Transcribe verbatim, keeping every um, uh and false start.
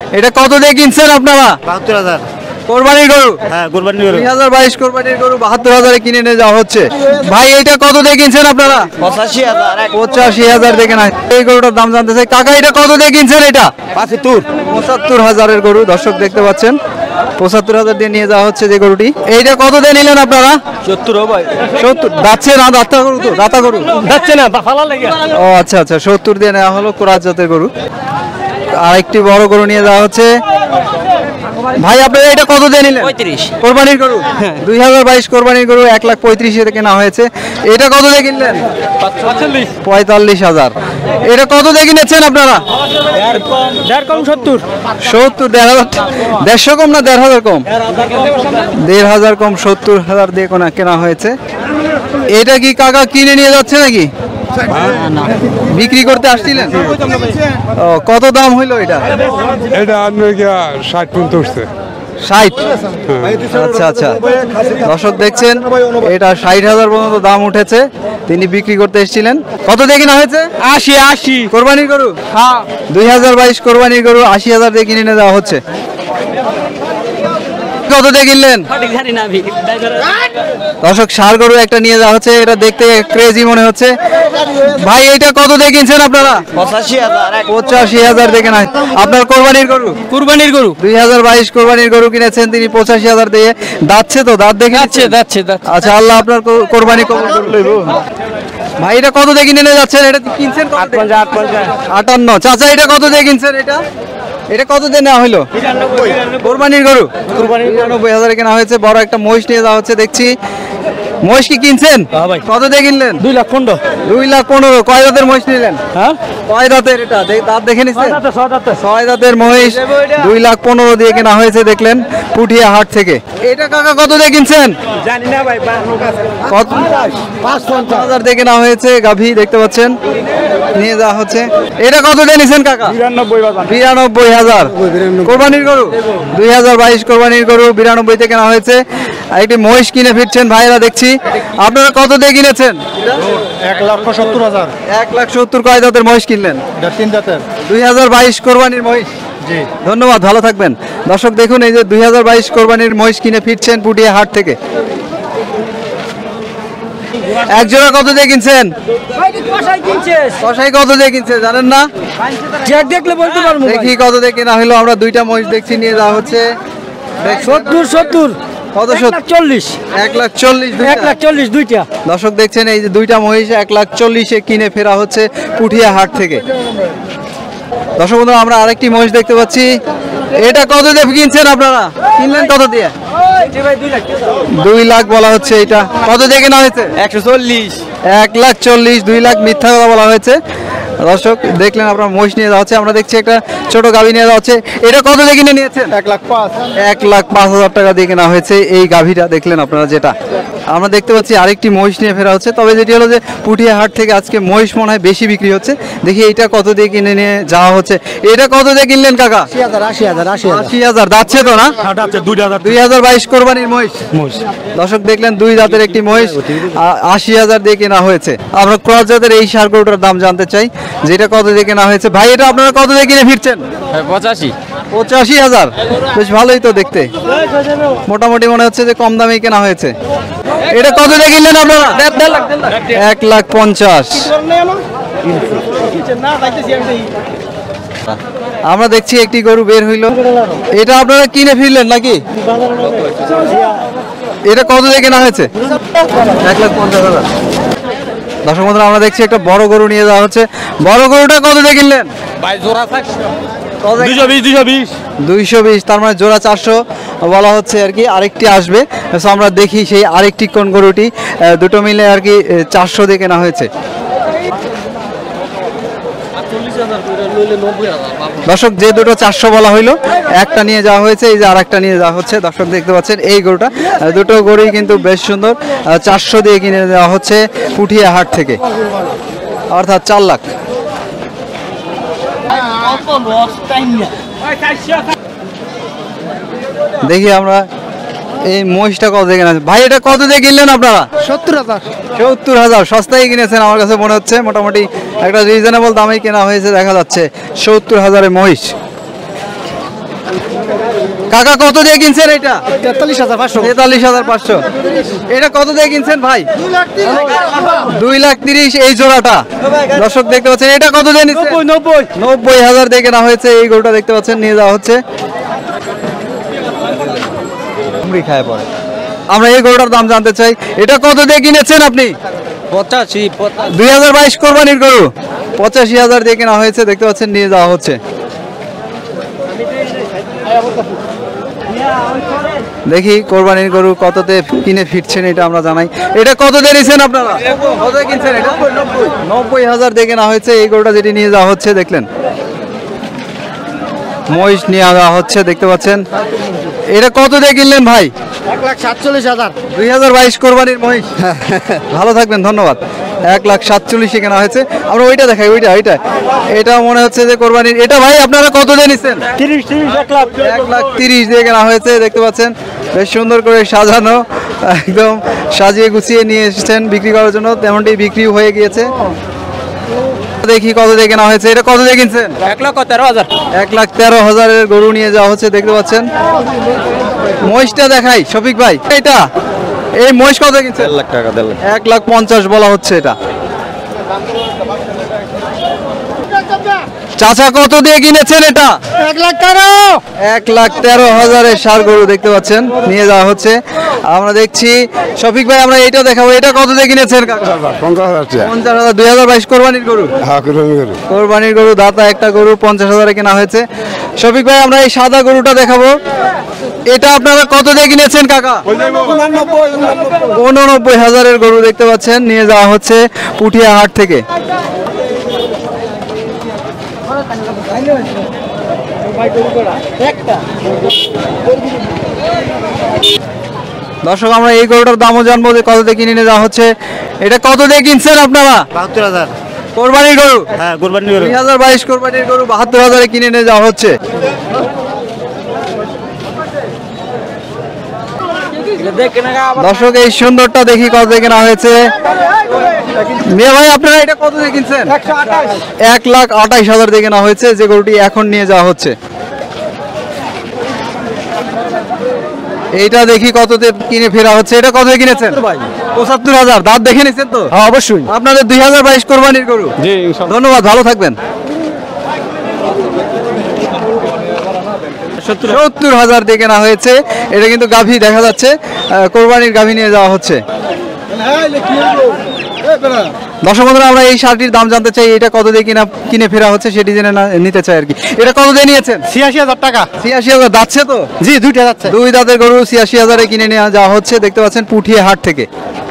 এটা কত দিয়ে কিনছেন আপনারা? বাহাত্তর হাজার। কোরবানির গরু? হ্যাঁ কোরবানির গরু। দুই হাজার বাইশ কোরবানির গরু বাহাত্তর হাজারে কিনে নিয়ে যাওয়া হচ্ছে। ভাই এটা কত দিয়ে কিনছেন আপনারা? পঁচাশি হাজার। পঁচাশি হাজার দেখে না, এই গরুটার দাম জানতে চাই। কাকা এটা কত দিয়ে কিনছেন? এটা পঁচাত্তর। পঁচাত্তর হাজারের গরু দর্শক দেখতে পাচ্ছেন, পঁচাত্তর হাজার দিয়ে নিয়ে যাওয়া হচ্ছে যে গরুটি। এইটা কত দিয়ে নিলেন আপনারা? সত্তর ভাই। সত্তর যাচ্ছে না? দাতা গরু তো, দাতা গরু যাচ্ছে না ফালা লেগে। ও আচ্ছা আচ্ছা, সত্তর দিয়ে নেওয়া হলো কোরাস জাতের গরু। আর একটি বড় গরু নিয়ে যাওয়া হচ্ছে। ভাই আপনারা এটা কত দিয়ে নিলেন? পঁয়ত্রিশ। কোরবানির গরু দুই হাজার বাইশ কোরবানির গরু এক লাখ পঁয়ত্রিশ এ কেনা হয়েছে। এটা কত দিয়ে কিনলেন? পঁয়তাল্লিশ হাজার। এটা কত দিয়ে কিনেছেন আপনারা? দেড় কম সত্তর। সত্তর। দেড় হাজার দেড়শো কম না দেড় হাজার কম? দেড় হাজার কম, সত্তর হাজার দিয়ে কোনা কেনা হয়েছে। এটা কি কাকা কিনে নিয়ে যাচ্ছে নাকি বিক্রি করতে আসছিলেন? ও কত দাম হইলো এটা? এটা আপনার ষাট পর্যন্ত উঠছে। ষাট? আচ্ছা আচ্ছা, দর্শক দেখছেন এটা ষাট হাজার পর্যন্ত দাম উঠেছে। তিনি বিক্রি করতে এসেছিলেন। কত দিয়ে কিনা হয়েছে? আশি। আশি কোরবানির গরু? হ্যাঁ। দুই হাজার বাইশ কোরবানির গরু আশি হাজার দিয়ে কিনে নিয়ে যাওয়া হচ্ছে। কত দিয়ে কিনলেন? দর্শক ষাঁড় গরু একটা নিয়ে যাওয়া হচ্ছে, এটা দেখতে ক্রেজি মনে হচ্ছে। ভাই এটা কত দিয়ে কিনছেন আপনারা? পঁচাশি হাজার। পঁচাশি হাজার দেখে না, আপনার কোরবানির গরু? কুরবানির গরু দুই হাজার বাইশ কোরবানির গরু কিনেছেন তিনি পঁচাশি হাজার দিয়ে। দাচ্ছে তো, দাঁত দেখে যাচ্ছে যাচ্ছে যাচ্ছে। আচ্ছা, আল্লাহ আপনার কো- কোরবানি কবুল করে লইব। ভাই এটা কত দিয়ে কিনে নিয়ে যাচ্ছেন? এটা কিনছেন কত দিয়ে? আটান্ন। চাচা এটা কত দিয়ে কিনছেন? এটা এটা কত দিয়ে নেওয়া হলো? কোরবানির গরু নিরানব্বই হাজারে কেনা হয়েছে। বড় একটা মহিষ নিয়ে যাওয়া হচ্ছে দেখছি। মহিষ কি কিনছেন? কত দিয়ে কিনলেন? দুই লাখ পনেরো। দুই লাখ পনেরো। কয় দাঁতের মহিষ নিলেন? হ্যাঁ কয় দাঁতের? এটা দে- দাঁত দেখে নিচ্ছেন? ছয় দাঁতের। ছয় দাঁতের মহিষ দুই লাখ পনেরো দিয়ে কেনা হয়েছে দেখলেন পুঠিয়া হাট থেকে। এটা কাকা কত দিয়ে কিনছেন? জানি না ভাই। কত? পাঁচ হাজার দিয়ে কেনা হয়েছে। গাভী দেখতে পাচ্ছেন নিয়ে যাওয়া হচ্ছে। এটা কত দিয়ে নিছেন কাকা? বিরানব্বই বাজার। বিরানব্বই হাজার। কোরবানির গরু দুই হাজার বাইশ কোরবানির গরু বিরানব্বইতে কেনা হয়েছে। আর একটি মহিষ কিনে ফিরছেন ভাইরা দেখছি। আপনারা কত দিয়ে কিনেছেন? এক লক্ষ সত্তর হাজার। এক লাখ সত্তর। কয় দাঁতের মহিষ কিনলেন? তিন দাঁতের। দুই হাজার বাইশ কোরবানির মহিষ। জি ধন্যবাদ, ভালো থাকবেন। দর্শক দেখুন এই যে দুই হাজার বাইশ কোরবানির মহিষ কিনে ফিরছেন পুটিয়া হাট থেকে। এক জোড়া কত দিয়ে কিনছেন? কষাই কত দিয়ে কিনছে জানেন না? দেখলে বলতে পারবো। দেখি কত দিয়ে কেনা হলো। আমরা দুইটা মহিষ দেখছি নিয়ে যাওয়া হচ্ছে। সত্তর সত্তর। কত? সত্তর? চল্লিশ। এক লাখ চল্লিশ। এক লাখ চল্লিশ দুইটা। দর্শক দেখছেন এই যে দুইটা মহিষ এক লাখ চল্লিশে কিনে ফেরা হচ্ছে পুঠিয়া হাট থেকে। দর্শক বন্ধুরা আমরা আরেকটি মহিষ দেখতে পাচ্ছি। এটা কত দিয়ে কিনছেন আপনারা? কিনলেন কত দিয়ে? দুই লাখ বলা হচ্ছে। এটা কত দিয়ে কেনা হয়েছে? একশো চল্লিশ। এক লাখ চল্লিশ। দুই লাখ মিথ্যা কথা বলা হয়েছে। দর্শক দেখলেন আপনার মহিষ নিয়ে যাওয়া হচ্ছে। আমরা দেখছি একটা ছোট গাভী নিয়ে যাওয়া হচ্ছে। এটা কত দিয়ে কিনে নিয়েছেন? এক লাখ পাঁচ। এক লাখ পাঁচ হাজার টাকা দিয়ে কেনা হয়েছে এই গাভীটা দেখলেন আপনারা। যেটা আমরা দেখতে পাচ্ছি আরেকটি মহিষ নিয়ে ফেরা হচ্ছে। তবে যেটি হলো যে পুঠিয়া হাট থেকে আজকে মহিষ মনে হয় বেশি বিক্রি হচ্ছে। দেখি এইটা কত দিয়ে কিনে নিয়ে যাওয়া হচ্ছে। এটা কত দিয়ে কিনলেন কাকা? আশি হাজার। আশি হাজার। আশি হাজার। আশি হাজার। যাচ্ছে তো না? দুই হাজার বাইশ কোরবানির মহিষ। দর্শক দেখলেন দুই জাতের একটি মহিষ আ- আশি হাজার দিয়ে কেনা হয়েছে। আমরা ক্রস জাতের এই ষাঁড় গরুটার দাম জানতে চাই, যেটা কত দিয়ে কেনা হয়েছে। ভাই এটা আপনারা কত দিয়ে কিনে ফিরছেন? পঁচাশি। পঁচাশি হাজার। বেশ ভালোই তো দেখতে, মোটামুটি মনে হচ্ছে যে কম দামে কেনা হয়েছে। এটা কত দিয়ে কিনলেন আপনারা? এক লাখ পঞ্চাশ। আমরা দেখছি একটি গরু বের হইল। এটা আপনারা কিনে ফিরলেন নাকি? এটা কত দিয়ে কেনা হয়েছে? এক লাখ পঞ্চাশ হাজার। দর্শক বন্ধুরা আমরা দেখছি একটা বড় গরু নিয়ে যাওয়া হচ্ছে। বড় গরুটা কত দিয়ে কিনলেন? দুইশো বিশ। দুইশো বিশ। দুইশো বিশ। তার মানে জোড়া চারশো বলা হচ্ছে আর কি। আরেকটি আসবে, তো আমরা দেখি সেই আরেকটি কোন গরুটি। আহ, দুটো মিলে আর কি চারশো দিয়ে কেনা হয়েছে। দর্শক যে দুটো চারশো বলা হইলো, একটা নিয়ে যাওয়া হয়েছে, এই যে আর একটা নিয়ে যাওয়া হচ্ছে। দর্শক দেখতে পাচ্ছেন এই গরুটা, আহ, দুটো গরুই কিন্তু বেশ সুন্দর। চারশো দিয়ে কিনে দেওয়া হচ্ছে পুঠিয়া হাট থেকে, অর্থাৎ চার লাখ। দেখি আমরা এই মহিষটা কত দিয়ে কিনেছেন। ভাই এটা কত দিয়ে কিনলেন আপনারা? সত্তর হাজার। সত্তর হাজার। সস্তায় কিনেছেন আমার কাছে মনে হচ্ছে। মোটামুটি একটা রিজনেবল দামে কেনা হয়েছে দেখা যাচ্ছে। সত্তর হাজারের মহিষ। কাকা কত দিয়ে কিনছেন এটা? তেতাল্লিশ হাজার পাঁচশো। তেতাল্লিশ হাজার পাঁচশো। এটা কত দিয়ে কিনছেন ভাই? দুই লাখ তিরিশ এই জোড়াটা। দর্শক দেখতে পাচ্ছেন, এটা কত দিয়ে নিচ্ছেন? নব্বই। নব্বই হাজার দিয়ে কেনা হয়েছে এই গরুটা, দেখতে পাচ্ছেন নিয়ে যাওয়া হচ্ছে। খায় পরে আমরা এই গরুটার দাম জানতে চাই, এটা কত দিয়ে কিনেছেন আপনি? পঁচাশি। দুই হাজার বাইশ কোরবানির গরু, পঁচাশি হাজার দিয়ে কেনা হয়েছে, দেখতে পাচ্ছেন নিয়ে যাওয়া হচ্ছে। দেখি কোরবানির গরু কততে কিনে ফিরছেন এটা আমরা জানাই। এটা কত দিয়ে নিছেন আপনারা? কত দিয়ে কিনছেন এটা? নব্বই হাজার দিয়ে কেনা হয়েছে এই গরুটা, যেটি নিয়ে যাওয়া হচ্ছে। দেখলেন মহিষ নিয়ে যাওয়া হচ্ছে, দেখতে পাচ্ছেন। এটা কত দিয়ে কিনলেন ভাই? এক লাখ সাতচল্লিশ হাজার। দুই হাজার বাইশ কোরবানির মহিষ। ভালো থাকবেন, ধন্যবাদ। এক লাখ সাতচল্লিশে কেনা হয়েছে। আমরা ওইটা দেখাই, ওইটা ওইটা এটা মনে হচ্ছে যে কোরবানির। এটা ভাই আপনারা কত দিয়ে নিচ্ছেন? তিরিশ তিরিশ এক লাখ। এক লাখ তিরিশ দিয়ে কেনা হয়েছে, দেখতে পাচ্ছেন বেশ সুন্দর করে সাজানো, একদম সাজিয়ে গুছিয়ে নিয়ে এসেছেন বিক্রি করার জন্য, তেমনটি বিক্রি হয়ে গিয়েছে। দেখি কত দিয়ে কেনা হয়েছে। এটা কত দিয়ে কিনছেন? এক লক্ষ তেরো হাজার। এক লাখ তেরো হাজারের গরু নিয়ে যাওয়া হচ্ছে, দেখতে পাচ্ছেন। মহিষটা দেখাই শফিক ভাই, এটা এই মহিষ কত কিনছেন? দেড় লাখ টাকা। দেড় লাখ। এক লাখ পঞ্চাশ বলা হচ্ছে এটা। চাচা কত দিয়ে কিনেছেন এটা? এক লাখ তেরো। এক লাখ তেরো হাজারের ষাঁড় গরু, দেখতে পাচ্ছেন নিয়ে যাওয়া হচ্ছে। আমরা দেখছি শফিক ভাই, আমরা এইটা দেখাবো। এটা কত দিয়ে কিনেছেন? পঞ্চাশ হাজার টাকা। পঞ্চাশ হাজার। দুই হাজার বাইশ কোরবানির গরু। হ্যাঁ, কুরবানি গরু। কোরবানির গরু, দাতা একটা গরু, পঞ্চাশ হাজারে কেনা হয়েছে। শফিক ভাই আমরা এই সাদা গরুটা দেখাবো। এটা আপনারা কত দিয়ে কিনেছেন কাকা? উননব্বই হাজারের গরু, দেখতে পাচ্ছেন নিয়ে যাওয়া হচ্ছে পুঠিয়া হাট থেকে। দর্শক আমরা এই গরুটার দামও জানবো যে কত দিয়ে কিনে নিয়ে যাওয়া হচ্ছে। এটা কত দিয়ে কিনছেন আপনারা? বাহাত্তর হাজার। কোরবানির গরু। হ্যাঁ, কুরবানি গরু। দুই হাজার বাইশ কোরবানির গরু বাহাত্তর হাজারে কিনে নিয়ে যাওয়া হচ্ছে। দর্শক এই সুন্দরটা দেখি কত দিয়ে কেনা হয়েছে। মেয়ে ভাই আপনারা এটা কত দিয়ে কিনছেন? এক লাখ আঠাইশ হাজার দিয়ে কেনা হয়েছে, যে গরুটি এখন নিয়ে যাওয়া হচ্ছে। এইটা দেখি কততে কিনে ফেরা হচ্ছে। এটা কত দিয়ে কিনেছেন? পঁচাত্তর হাজার। দাঁত দেখে নিচ্ছেন তো? হ্যাঁ, অবশ্যই। আপনাদের দুই হাজার বাইশ কোরবানির গরু। জি, ধন্যবাদ, ভালো থাকবেন। সত্তর হাজার দিয়ে কেনা হয়েছে। এটা কিন্তু গাভী দেখা যাচ্ছে, আহ, কোরবানির গাভী নিয়ে যাওয়া হচ্ছে। দর্শক বন্ধুরা আমরা এই শার্টটির দাম জানতে চাই, এটা কত দিয়ে কিনা কিনে ফেরা হচ্ছে সেটি জেনে না- নিতে চাই আর কি। এটা কত দিয়ে নিয়েছেন? ছিয়াশি হাজার টাকা। ছিয়াশি হাজার। যাচ্ছে তো? জি, দুইটা যাচ্ছে। দুই দাঁতের গরু ছিয়াশি হাজারে কিনে নিয়ে যাওয়া হচ্ছে, দেখতে পাচ্ছেন পুঠিয়া হাট থেকে।